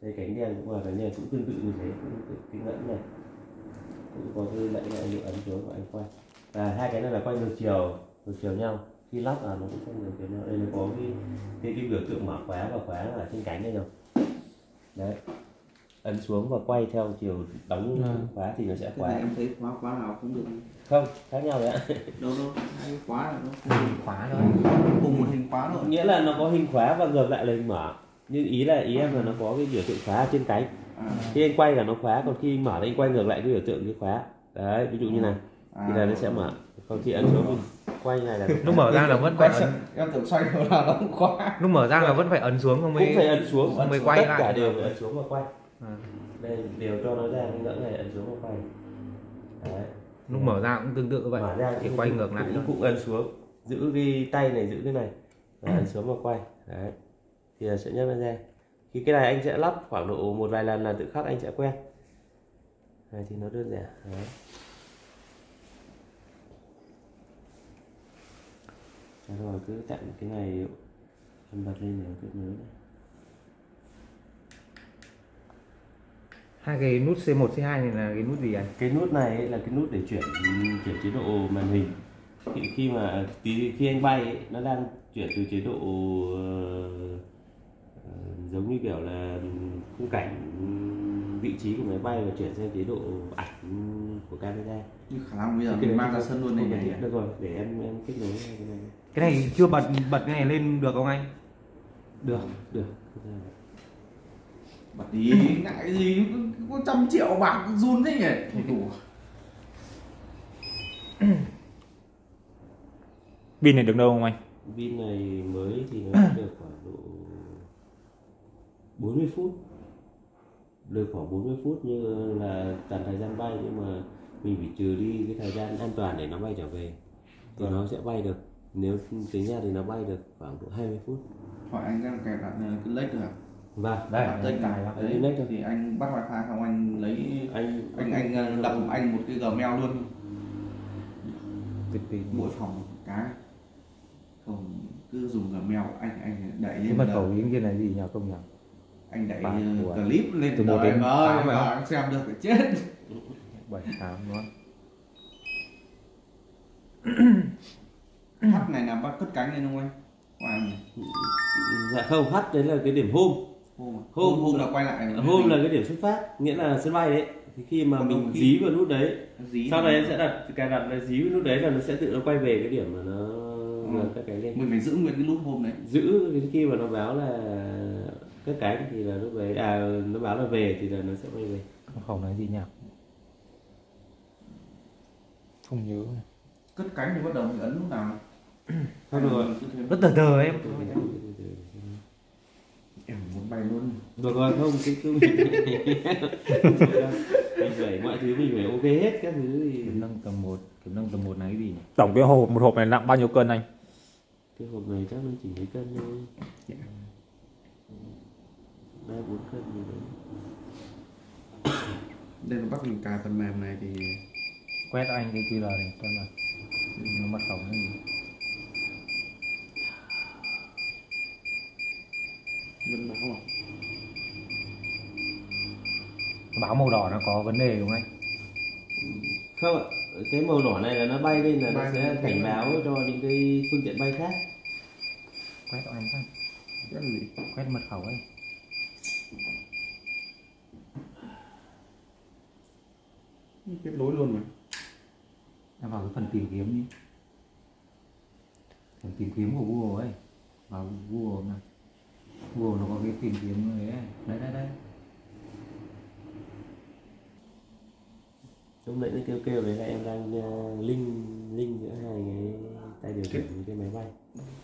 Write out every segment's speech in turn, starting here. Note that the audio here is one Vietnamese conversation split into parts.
Đây cánh đèn cũng là cái này cũng tương tự như thế, cũng cái ngẫm này cũng có cái lẫy này anh ấn xuống và anh quay. Và hai cái này là quay ngược chiều nhau. Khi lắp là nó cũng sẽ ngược chiều nhau. Đây nó có cái biểu tượng mở khóa và khóa ở trên cánh đây rồi. Đấy, ấn xuống và quay theo chiều đóng khóa thì nó sẽ khóa. Em thấy khóa nào cũng được. Không, khác nhau đấy ạ. Đâu hai khóa là nó hình khóa thôi, cùng một hình khóa thôi. Nghĩa là nó có hình khóa và ngược lại là hình mở. Nhưng ý em là nó có cái biểu tượng khóa ở trên cánh. Khi anh quay là nó khóa, còn khi anh mở thì anh quay ngược lại cái biểu tượng cái khóa. Đấy, ví dụ như này thì là nó sẽ mở. Còn khi ấn xuống mình quay này là lúc mở ra là vẫn phải ấn. Em tưởng xoay là nó không khóa. Lúc mở ra là vẫn phải ấn xuống không mới cũng phải ấn xuống mới quay tất lại. cả đều phải ấn xuống và quay. Đây đều cho nó ra cái ngưỡng này, ấn xuống và quay. Đấy. Lúc mở ra cũng tương tự vậy, mở ra thì quay ngược lại cũng ấn xuống, giữ cái tay này, giữ cái này và ấn xuống và quay. Đấy thì là sẽ nhấc nó ra. Khi cái này anh sẽ lắp khoảng độ một vài lần là tự khắc anh sẽ quen. Này thì nó đơn giản. Đấy. Rồi cứ chặn cái này em bật lên để kết nối này. Hai cái nút C1, C2 này là cái nút gì anh? Cái nút này là cái nút để chuyển chế độ màn hình. Khi anh bay ấy, nó đang chuyển từ chế độ giống như kiểu là khung cảnh vị trí của máy bay và chuyển sang chế độ ảnh của camera. Như khả năng bây giờ mình mang ra sân luôn này nhỉ? Được rồi, để em kết nối cái này. Cái này chưa bật cái này lên được không anh? Được. Bật đi, ngại gì, có 100 triệu bạc run thế nhỉ? Không đủ. Pin này được đâu không anh? Pin này mới thì nó được khoảng độ 40 phút. Được khoảng 40 phút như là toàn thời gian bay, nhưng mà mình phải trừ đi cái thời gian an toàn để nó bay trở về thì nó sẽ bay được. Nếu tính ra thì nó bay được khoảng độ 20 phút. Hỏi anh đang kẹp đặt cái lệch được à? Vâng, đây dây cài đấy thì anh bắt wifi không, anh lấy anh lập anh một cái Gmail luôn. Mỗi phòng cái không cứ dùng Gmail anh đẩy lên. Cái mật khẩu ý kia này gì nhờ công nhờ? Anh đẩy clip lên từ 1 đến 8 phải không? Xem được phải chết. 7, 8 đúng không? H này là bắt cất cánh lên không anh? Dạ không, H đấy là cái điểm home. Home là quay lại. Home là cái điểm xuất phát, nghĩa là sân bay đấy. Thì khi mà mình dí vào nút đấy, sau này em sẽ cài đặt là dí vào nút đấy là nó sẽ tự nó quay về cái điểm mà nó các cái lên. Mình phải giữ nguyên cái nút home đấy. Giữ khi mà nó báo là cất cánh thì là lúc đấy nó báo là về thì là nó sẽ quay về. Mật khẩu này gì nhỉ? Không nhớ. Cất cánh thì bắt đầu mình ấn lúc nào? Không được rồi. Rất từ em. Em muốn bay luôn. Được rồi, không cái mình phải mọi thứ mình phải ok hết các thứ thì Kiểm nâng tầm 1 này cái gì nhỉ? Tổng cái một hộp này nặng bao nhiêu cân anh? cái hộp này chắc nó chỉ mấy cân thôi. 3-4 cân gì đấy. Đây là bắt mình cài phần mềm này thì Quét anh cái QR này xem nào. Nó mật khẩu cái gì? vẫn báo à? Báo màu đỏ nó có vấn đề đúng không anh? Không ạ, cái màu đỏ này là nó bay lên là nó sẽ cảnh báo cho những cái phương tiện bay khác. Quét cho anh thôi. Quét gì? Quét mật khẩu ấy. Kết nối luôn mà. Em vào cái phần tìm kiếm đi. Phần tìm kiếm của Google ấy. Vào Google này. Google nó có cái tìm kiếm ấy. Đây. Lúc nãy nó kêu đấy là em đang link giữa hai cái tay điều khiển với cái máy bay.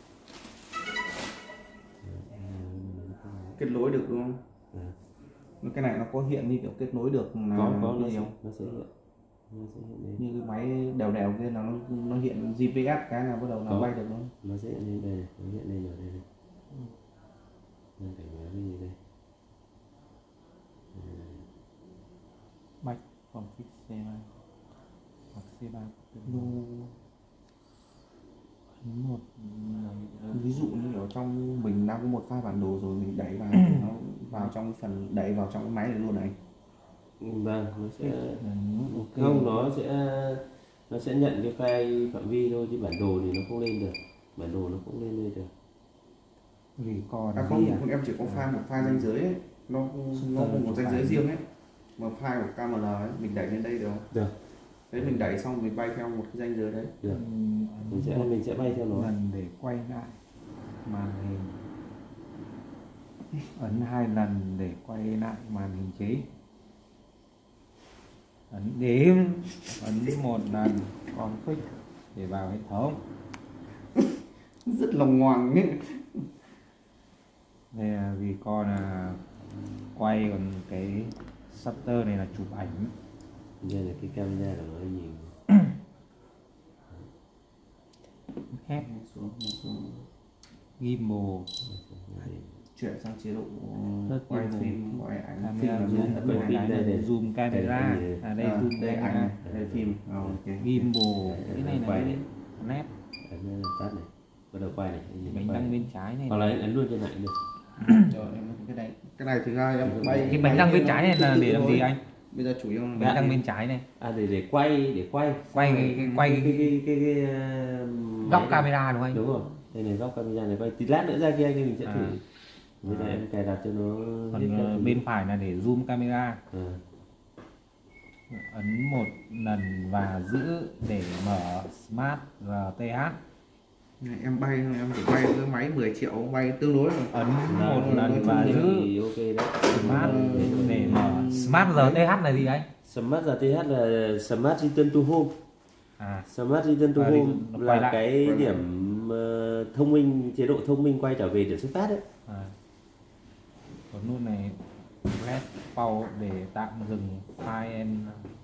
Kết nối được đúng không? Cái này nó có hiện như kiểu kết nối được là có cái gì không? Nó sẽ hiện như cái máy đều kia là nó hiện GPS cái nào bắt đầu nó bay được không? Nó sẽ hiện lên đây, nó hiện lên ở đây này. Nên cảnh báo cái gì đây? Bạch phòng fix C3 hoặc C3 ví dụ như ở trong mình đang có một file bản đồ rồi mình đẩy vào nó vào trong cái phần đẩy vào trong cái máy này luôn này. Vâng, nó sẽ Ok. không, nó sẽ nhận cái file phạm vi thôi, chứ bản đồ thì nó không lên được, bản đồ nó không lên được. Vì còn Không, em chỉ có file một file ranh giới ấy. Nó có một ranh giới riêng ấy, mà file của KML ấy mình đẩy lên đây được không? Được. Đấy, mình đẩy xong mình bay theo một cái ranh giới đấy. Được. Mình sẽ bay theo nó. lần để quay lại màn hình, ấn 2 lần để quay lại màn hình chính, ấn đếm, ấn 1 lần config để vào hệ thống. Rất lòng ngoằng ấy. Đây là vì con là quay, còn cái shutter này là chụp ảnh. Đây là cái camera của nó nhìn. Hết gimbal, Chuyển sang chế độ rất quay gimbal, phim, quay ảnh, camera phim zoom, là ấn một phim cái đây để này. zoom camera. Đây zoom đây camera, ảnh, đây phim. Ok. gimbal, cái này Quay là này. nét. Ấn tắt này, bắt đầu quay này. Bánh răng bên trái này, Hoặc là ấn luôn trên này được. Rồi em cái này thực ra em bay cái bánh răng bên trái này là để làm gì anh? Bây giờ chủ yếu là Bánh răng bên trái này Để quay quay cái góc camera đúng không anh? đúng rồi, đây này góc camera này quay, tí lát nữa ra kia anh mình sẽ thử. Bây giờ em cài đặt cho nó. Còn bên phải là để zoom camera, ấn 1 lần và giữ để mở Smart RTH. này, em bay em chỉ bay cái máy 10 triệu bay tương đối rồi. Ấn 1 lần và giữ thì ok đấy. Smart để mở Smart RTH là gì anh? Smart RTH là Smart Return to Home. Smart Return to Home quay là lại. cái điểm thông minh, chế độ thông minh quay trở về điểm xuất phát đấy. Còn nút này Red Pause để tạm dừng file em.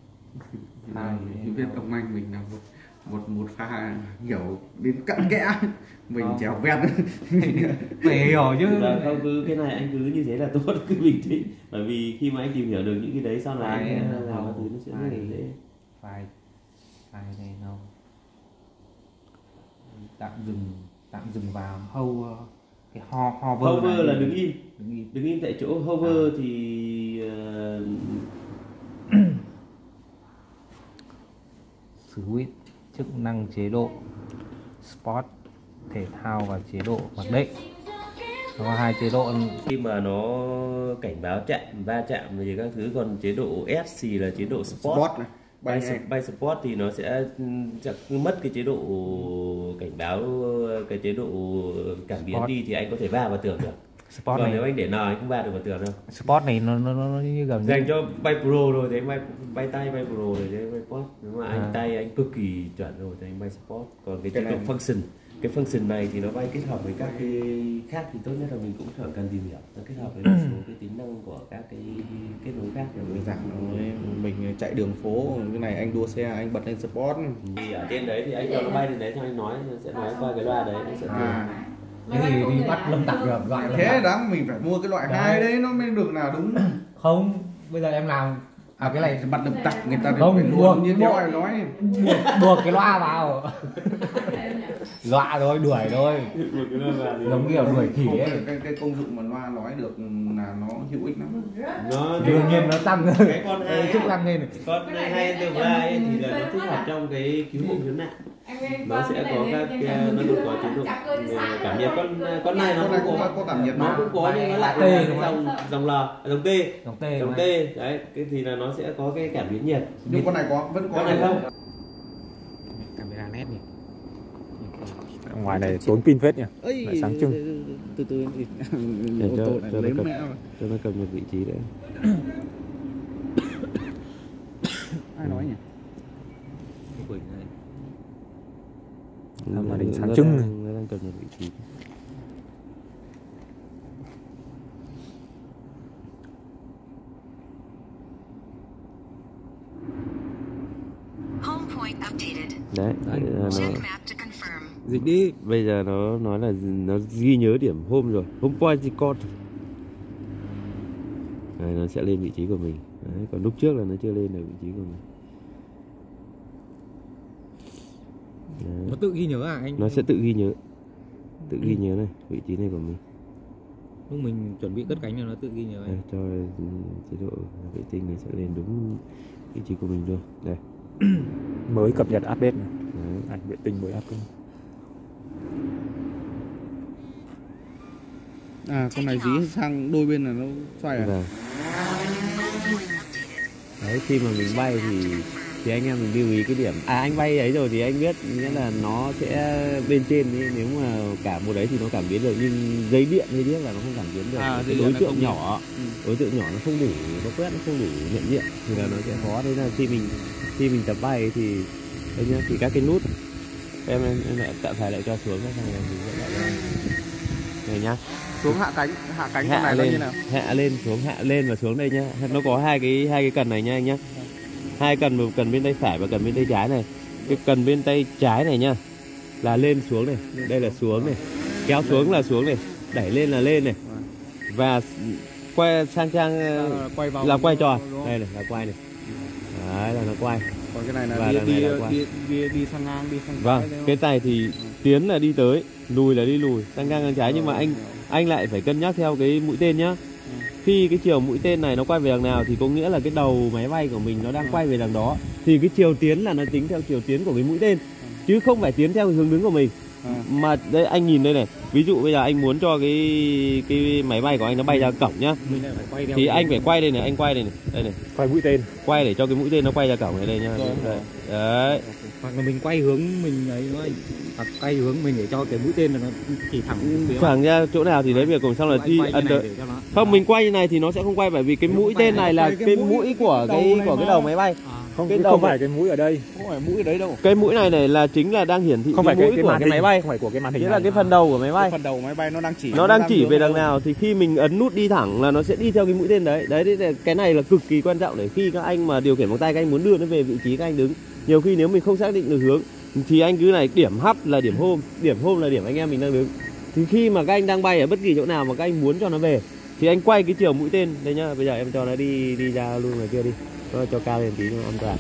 Biết ông anh mình là một pha hiểu đến cặn kẽ, mình chéo vẹt. Phải hiểu chứ. Không, cứ cái này anh cứ như thế là tốt, cứ bình tĩnh, bởi vì khi mà anh tìm hiểu được những cái đấy sau này anh làm cái thứ nó sẽ rất là dễ. File này đâu tạm dừng vào cái hover là đứng im tại chỗ. Hover thì switch chức năng chế độ Sport, thể thao và chế độ mặc định. Nó có 2 chế độ. Khi mà nó cảnh báo chạm, va chạm thì các thứ, còn chế độ S thì là chế độ Sport này. Bay Sport thì nó sẽ mất cái chế độ cảnh báo, cái chế độ cảm biến Sport đi thì anh có thể va vào tường được. Sport còn này, nếu anh để nào anh cũng va được vào tường đâu. Sport này nó như gần dành cho bay pro rồi thì anh bay tay bay pro rồi đấy, bay Sport. Nếu mà anh tay anh cực kỳ chuẩn rồi thì anh bay Sport. Còn cái chế độ function, cái function này thì nó bay kết hợp với các cái khác thì tốt nhất là mình cũng cần tìm hiểu, nó kết hợp với một số cái tính năng của các cái kết nối khác để đơn giản rồi, mình chạy đường phố cái này anh đua xe anh bật lên Sport thì ở trên đấy thì anh cho nó bay đến đấy cho anh nói, nó sẽ nói qua cái loa đấy, nó sẽ cái gì đi bắt lâm tặc được loại thế đáng mình phải mua cái loại 2 đấy nó mới được là đúng. Không, bây giờ em làm cái này bắt lâm tặc người ta không phải buộc như theo ai nói buộc cái loa vào. Dọa thôi, đuổi thôi, giống kiểu đuổi khỉ ấy. Cái công dụng mà loa nói được là nó hữu ích lắm. nó Đương nhiên nó tăng cái con chức năng lên. Con hay từ ấy thì là nó thích hợp trong cái cứu hộ cứu nạn. Nó sẽ có các nó cũng có chế độ cảm nhiệt. Con này nó cũng có cảm nhiệt, nó cũng có nhưng nó lại T dòng L, dòng T đấy, cái thì là nó sẽ có cái cảm biến nhiệt. Nhưng con này vẫn có con này không. Camera nét nhỉ. Ngoài này tốn pin phết nhỉ. Lại sáng trưng. Từ Để cho nó cầm được vị trí đấy. Ai nói nhỉ? Màn hình sáng trưng. Nó đang cầm được vị trí. Đấy, dịch đi. Bây giờ nó nói là nó ghi nhớ điểm home rồi, home point record. Đấy, nó sẽ lên vị trí của mình. Đấy, còn lúc trước là nó chưa lên được vị trí của mình. Đấy. Nó tự ghi nhớ à anh? Nó sẽ tự ghi nhớ, tự ghi nhớ này, vị trí này của mình. Lúc mình chuẩn bị cất cánh là nó tự ghi nhớ Đây, cho chế độ vệ tinh này sẽ lên đúng vị trí của mình luôn. Đây. Mới cập nhật update này. Đấy. Ảnh vệ tinh mới update. À con này dí sang đôi bên là nó xoay à? Vâng. Đấy, khi mà mình bay thì anh em mình lưu ý cái điểm anh bay ấy rồi thì anh biết nghĩa là nó sẽ bên trên ấy, nếu mà cả một đấy thì nó cảm biến được, nhưng dây điện hay biết là nó không cảm biến được. Cái đối tượng nhỏ đối tượng nhỏ nó không đủ, nó quét nó không đủ nhận diện thì là nó sẽ khó. Thế là khi mình tập bay thì đây nhá, thì các cái nút em lại tạm phải lại cho xuống cái này thì sẽ lại này nhá. Xuống hạ cánh con này nó như nào? Hạ lên xuống, hạ lên và xuống đây nhá. Nó có hai cái cần này nha anh nhá. Hai cần, một cần bên tay phải và cần bên tay trái này. Cái cần bên tay trái này nhá là lên xuống này, đây là xuống này, kéo xuống là xuống này, đẩy lên là lên này, và quay sang trang là quay tròn, đây này là quay này, đấy là nó quay. Còn cái này là và đi sang ngang, đi sang trái. Vâng, cái này thì tiến là đi tới, lùi là đi lùi, sang ngang sang trái, nhưng mà anh lại phải cân nhắc theo cái mũi tên nhá. Khi cái chiều mũi tên này nó quay về đằng nào thì có nghĩa là cái đầu máy bay của mình nó đang quay về đằng đó, thì cái chiều tiến là nó tính theo chiều tiến của cái mũi tên, chứ không phải tiến theo hướng đứng của mình. Mà đây anh nhìn đây này, ví dụ bây giờ anh muốn cho cái máy bay của anh nó bay ra cổng nhá, thì anh phải quay đây này, anh quay đây này, đây này, Quay mũi tên, quay để cho cái mũi tên nó quay ra cổng này đây nhá. Đấy. Hoặc là mình quay hướng mình ấy nó, hoặc quay hướng mình để cho cái mũi tên là nó chỉ thẳng phía Thẳng ra chỗ nào thì đấy việc cùng xong là đi ấn tới. Không, mình quay như này thì nó sẽ không quay, bởi vì cái mũi tên này là cái mũi của cái đầu máy bay. không cái không đầu phải cái mũi ở đây, Không phải mũi ở đấy đâu. Cái mũi này là chính là đang hiển thị không cái phải mũi của cái máy bay, không phải của cái màn hình nghĩa này. là cái phần đầu của máy bay. Phần đầu máy bay nó đang chỉ về đằng nào thì khi mình ấn nút đi thẳng là nó sẽ đi theo cái mũi tên đấy. Đấy, cái này là cực kỳ quan trọng để khi các anh mà điều khiển bằng tay các anh muốn đưa nó về vị trí các anh đứng. Nhiều khi nếu mình không xác định được hướng thì anh cứ này, điểm H là điểm home là điểm anh em mình đang đứng. Thì khi mà các anh đang bay ở bất kỳ chỗ nào mà các anh muốn cho nó về thì anh quay cái chiều mũi tên đây nhá. Bây giờ em cho nó đi ra luôn ngoài kia đi, cho cao lên tí nó an toàn.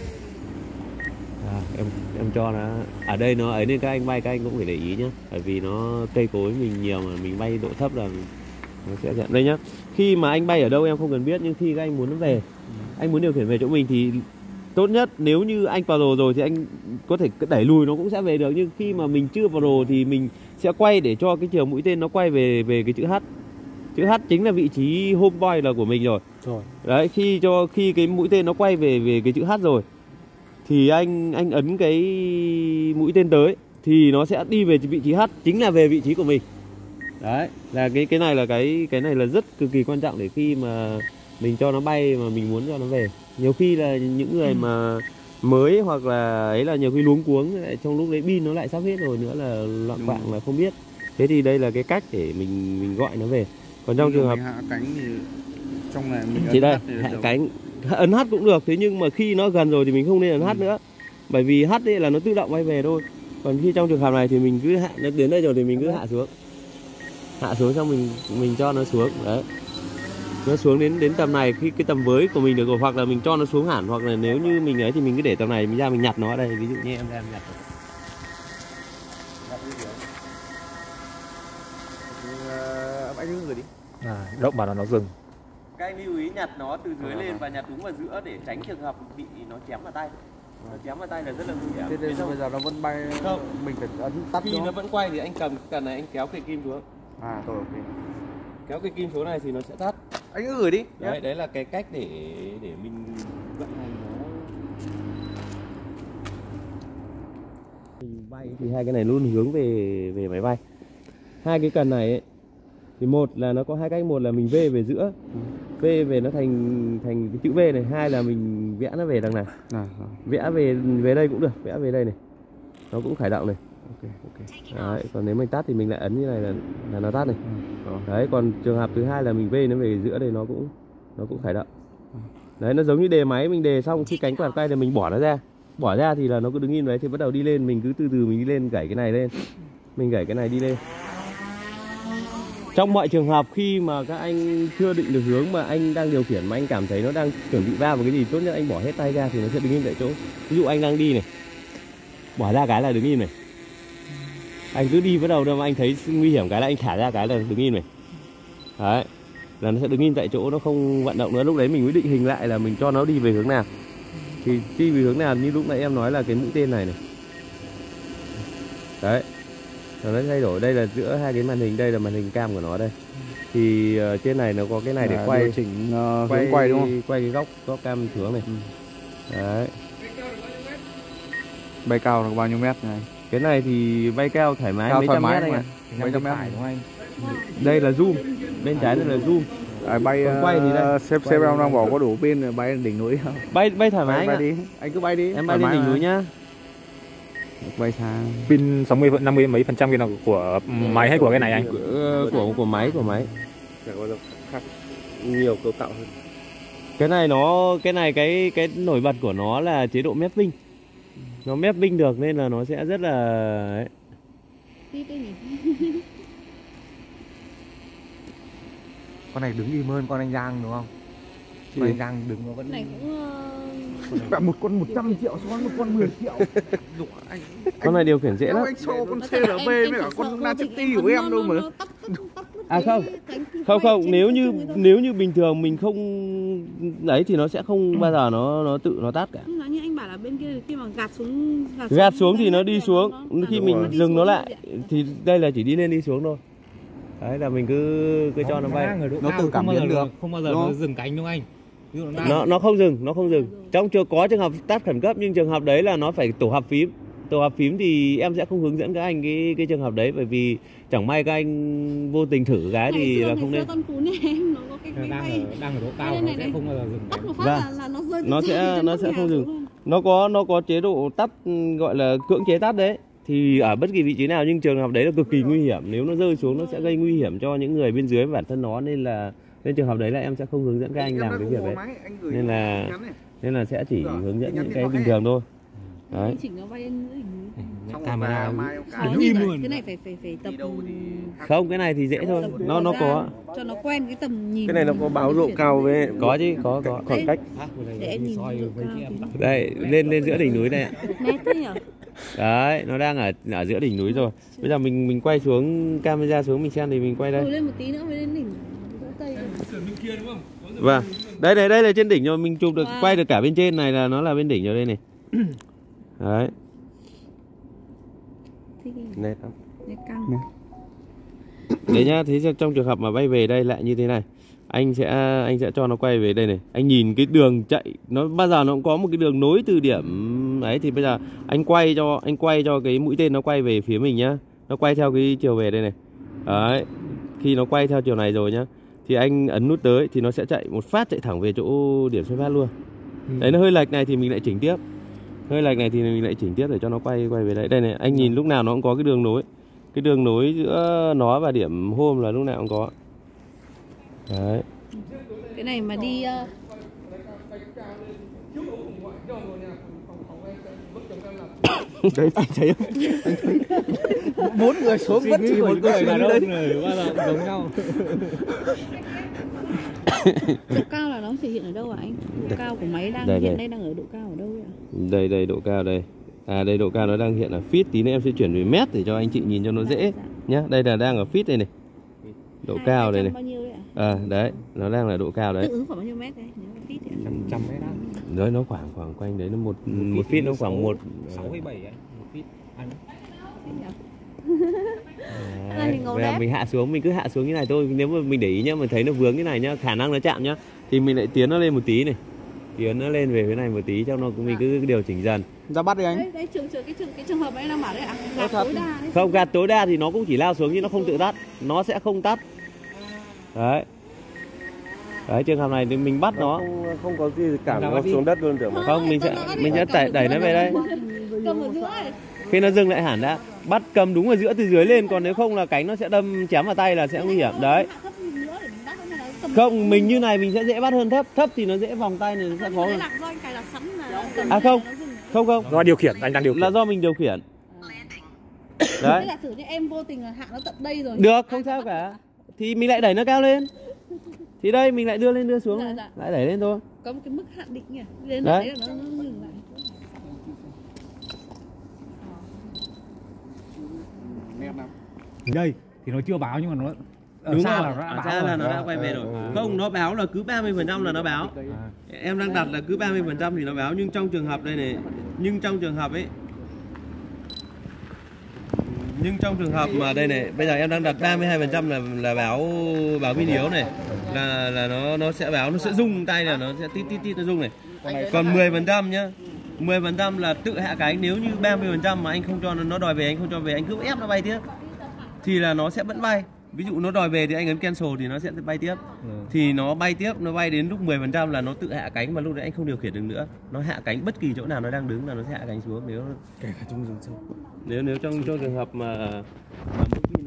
Em cho nó ở đây nó ấy nên các anh bay các anh cũng phải để ý nhá, bởi vì nó cây cối mình nhiều mà mình bay độ thấp là nó sẽ nhận đây nhá. Khi mà anh bay ở đâu em không cần biết, nhưng khi các anh muốn nó về, anh muốn điều khiển về chỗ mình thì tốt nhất nếu như anh vào rồi thì anh có thể đẩy lùi nó cũng sẽ về được, nhưng khi mà mình chưa vào đồ thì mình sẽ quay để cho cái chiều mũi tên nó quay về cái chữ H. Chữ H chính là vị trí home point là của mình rồi. Đấy, khi cái mũi tên nó quay về cái chữ H rồi thì anh ấn cái mũi tên tới thì nó sẽ đi về vị trí H, chính là về vị trí của mình. Đấy, là cái này là cái này là rất cực kỳ quan trọng để khi mà mình cho nó bay mà mình muốn cho nó về. Nhiều khi là những người mà mới hoặc là ấy là nhiều khi luống cuống lại trong lúc đấy pin nó lại sắp hết rồi nữa là loạn quạng là không biết. Thế thì đây là cái cách để mình gọi nó về. Còn trong trường hợp hạ cánh thì trong này mình chỉ đây hạ cánh ấn H cũng được, thế nhưng mà khi nó gần rồi thì mình không nên ấn H nữa, bởi vì H ấy là nó tự động bay về thôi. Còn khi trong trường hợp này thì mình cứ hạ, nó đến đây rồi thì mình cứ hạ xuống xong mình cho nó xuống. Đấy, nó xuống đến tầm này, khi cái tầm với của mình được rồi, hoặc là mình cho nó xuống hẳn, hoặc là nếu như mình ấy thì mình cứ để tầm này mình ra mình nhặt nó ở đây, ví dụ như em ra em nhặt. Anh cứ gửi đi. Động vào là nó dừng. Các anh lưu ý nhặt nó từ dưới lên và nhặt đúng vào giữa để tránh trường hợp bị nó chém vào tay. Nó chém vào tay là rất là nguy hiểm. Thế bây giờ nó vẫn bay, không, mình phải ấn tắt khi nó vẫn quay thì anh cầm cần này, anh kéo cây kim xuống. Rồi ok. Kéo cây kim xuống này thì nó sẽ tắt. Anh cứ gửi đi. Đấy là cái cách để mình vận hành nó. Mình bay thì hai cái này luôn hướng về máy bay. Hai cái cần này ấy, thì một là nó có hai cách, một là mình vê về giữa, vê về nó thành cái chữ V này, hai là mình vẽ nó về đằng này. Vẽ về đây cũng được, vẽ về đây này, nó cũng khởi động này. Ok. Đấy, còn nếu mình tắt thì mình lại ấn như này là nó tắt này. Đấy, còn trường hợp thứ hai là mình vê nó về giữa đây nó cũng khởi động. Đấy, nó giống như đề máy, mình đề xong khi cánh quạt quay thì mình bỏ ra thì là nó cứ đứng im đấy, thì bắt đầu đi lên, mình cứ từ từ mình đi lên, gảy cái này lên, mình gảy cái này đi lên. Trong mọi trường hợp khi mà các anh chưa định được hướng mà anh đang điều khiển mà anh cảm thấy nó đang chuẩn bị va vào cái gì, tốt nhất anh bỏ hết tay ra thì nó sẽ đứng im tại chỗ. Ví dụ anh đang đi này, bỏ ra cái là đứng im này. Anh cứ đi bắt đầu đâu mà anh thấy nguy hiểm cái là anh thả ra cái là đứng im này. Đấy, là nó sẽ đứng yên tại chỗ, nó không vận động nữa. Lúc đấy mình mới định hình lại là mình cho nó đi về hướng nào. Thì đi về hướng nào như lúc nãy em nói là cái mũi tên này này. Đấy, nó thay đổi. Đây là giữa hai cái màn hình, đây là màn hình cam của nó đây. Thì trên này nó có cái này để quay chỉnh hướng quay đúng không? Quay cái góc cam xuống này. Đấy. Bay cao là bao nhiêu mét này? Cái này thì bay cao thoải mái, Cao mấy thoải trăm mái mét anh mà. ạ. Mấy trăm mét đúng không anh? Đây là zoom, bên trái đây là zoom. Bay quay thì đây. sếp em đang bảo có đủ pin rồi bay lên đỉnh núi không? Bay thoải mái Bay anh ạ. đi, anh cứ bay đi. Em bay lên đỉnh núi nhá. Bay xa. Pin 60 50 mấy phần trăm kia là của máy hay của cái này anh? Của máy. Nhiều cấu tạo hơn. Cái này cái nổi bật của nó là chế độ mapping. Nó mapping được nên là nó sẽ rất là ấy. Con này đứng im hơn con anh Giang đúng không? Con anh Giang đứng nó vẫn này Bạn một con 100 triệu so với một con 10 triệu. Con này điều khiển dễ lắm. Anh so con CRV với cả con Naceti của em đâu mà. À không, nếu như bình thường mình không đấy thì nó sẽ không bao giờ nó tự nó tắt cả. Nó như anh bảo là bên kia khi mà Gạt xuống thì nó đi xuống, khi mình dừng nó lại thì đây là chỉ đi lên đi xuống thôi. Đấy là mình cứ cho nó bay. Nó tự cảm biến được. Không bao giờ nó dừng cánh đúng không anh? Ví dụ Nó không dừng. Trong có trường hợp tắt khẩn cấp, nhưng trường hợp đấy là nó phải tổ hợp phím. Tổ hợp phím thì em sẽ không hướng dẫn các anh cái trường hợp đấy, bởi vì chẳng may các anh vô tình thử cái thì là không nên. Con cú này em nó có cái đang ở độ cao nó sẽ không bao giờ dừng cánh. tắt một phát là nó rơi. Nó sẽ không dừng. Nó có chế độ tắt gọi là cưỡng chế tắt đấy. Thì ở bất kỳ vị trí nào, nhưng trường hợp đấy là cực kỳ nguy hiểm. Nếu nó rơi xuống nó sẽ gây nguy hiểm cho những người bên dưới bản thân nó, nên trường hợp đấy là em sẽ không hướng dẫn các anh làm cái việc đấy. Nên là sẽ chỉ hướng dẫn những cái bình thường thôi. Đấy. Chỉnh nó bay lên đỉnh núi. Camera Đứng im luôn. Cái này phải tập. Không, cái này thì dễ thôi. Nó có cho nó quen cái tầm nhìn. Cái này nó có báo độ cao với có chứ, có khoảng cách. Để em nhìn đây, lên giữa đỉnh núi đây ạ. Nét thế nhỉ? Đấy, nó đang ở giữa đỉnh núi rồi. Bây giờ mình quay xuống camera xuống mình xem thì mình quay đây. Lên một tí nữa mới lên đỉnh. Vâng. Đây là trên đỉnh rồi, mình chụp được quay được cả bên trên này là nó là bên đỉnh rồi đây này. Đấy. Nét không? Nét căng. Đấy nhá, thế trong trường hợp mà bay về đây lại như thế này, anh sẽ cho nó quay về đây này. Anh nhìn cái đường chạy, nó bao giờ nó cũng có một cái đường nối từ điểm ấy, thì bây giờ anh quay cho cái mũi tên nó quay về phía mình nhá. Nó quay theo cái chiều về đây này. Đấy. Khi nó quay theo chiều này rồi nhá, thì anh ấn nút tới thì nó sẽ chạy một phát, chạy thẳng về chỗ điểm xuất phát luôn. Đấy, nó hơi lệch này thì mình lại chỉnh tiếp. Hơi lệch này thì mình lại chỉnh tiếp để cho nó quay về đây. Đây này, anh nhìn lúc nào nó cũng có cái đường nối. Cái đường nối giữa nó và điểm home là lúc nào cũng có. Đấy. Cái này mà đi Đấy, anh thấy không? Anh thấy 4 người xuống vẫn chỉ một người là đâu bao giờ giống nhau. độ cao là nó thể hiện ở đâu hả anh? Độ cao của máy đang hiện đây đang ở độ cao ở đâu ạ? Đây độ cao đây. À đây độ cao nó đang hiện ở feet, tí nữa em sẽ chuyển về mét để cho anh chị nhìn cho nó dễ nhá. Đây là đang ở feet đây này. Độ cao đây này. Bao nhiêu đấy ạ? Đấy, nó đang là độ cao đấy. Tương ứng khoảng bao nhiêu mét đấy? Nếu feet thì 100 mét á. Đấy, nó khoảng quanh đấy, nó một feet nó khoảng 67 ấy, 1 feet. Anh. Bây giờ mình hạ xuống, mình cứ hạ xuống như này thôi. Nếu mà mình để ý nhá, mình thấy nó vướng cái này nhá, khả năng nó chạm nhá, thì mình lại tiến nó lên một tí này, tiến nó lên về phía này một tí, cho nó mình cứ điều chỉnh dần. Ra bắt đi anh. Đấy cái trường hợp ấy đang bảo đấy ạ. Gạt tối đa đấy. Không, gạt tối đa thì nó cũng chỉ lao xuống nhưng nó không tự tắt, nó sẽ không tắt. Đấy. Đấy, trường hợp này thì mình bắt nó không có gì cảm nó xuống đất luôn tưởng. Không, mình sẽ đẩy nó về đây. Cầm ở giữa ấy. Khi nó dừng lại hẳn đã, bắt cầm đúng ở giữa từ dưới lên, còn nếu không là cánh nó sẽ đâm chém vào tay là sẽ nguy hiểm. Đấy. Không, mình như này mình sẽ dễ bắt hơn thấp thì nó dễ vòng tay này, nó sẽ khó hơn. À không. Do điều khiển, anh đang điều khiển. Là do mình điều khiển. Đấy. Là thử như em vô tình là hạ nó tận đây rồi. Được, không sao cả. Thì mình lại đẩy nó cao lên. Thì đây mình lại đưa lên đưa xuống, lại đẩy lên thôi. Có một cái mức hạn định nhỉ. Đến đấy là nó dừng lại. Đây thì nó chưa báo nhưng mà ở Đúng xa rồi, là nó đã ở báo xa là nó rồi. đã quay về rồi. Không, nó báo là cứ 30% là nó báo. Em đang đặt là cứ 30% thì nó báo, nhưng trong trường hợp đây này, nhưng trong trường hợp ấy, nhưng trong trường hợp mà đây này, bây giờ em đang đặt 32% là báo pin yếu này, là nó sẽ báo, nó sẽ rung tay, là nó sẽ tít nó rung này. Còn 10% nhá, 10% là tự hạ cánh. Nếu như 30% mà anh không cho nó đòi về, anh không cho về, anh cứ ép nó bay tiếp thì là nó sẽ vẫn bay. Ví dụ nó đòi về thì anh ấn cancel thì nó sẽ bay tiếp. Thì nó bay tiếp, nó bay đến lúc 10% là nó tự hạ cánh, mà lúc đấy anh không điều khiển được nữa. Nó hạ cánh bất kỳ chỗ nào nó đang đứng là nó sẽ hạ cánh xuống, nếu Kể cả trong rừng sâu. nếu trong trường hợp mà mức pin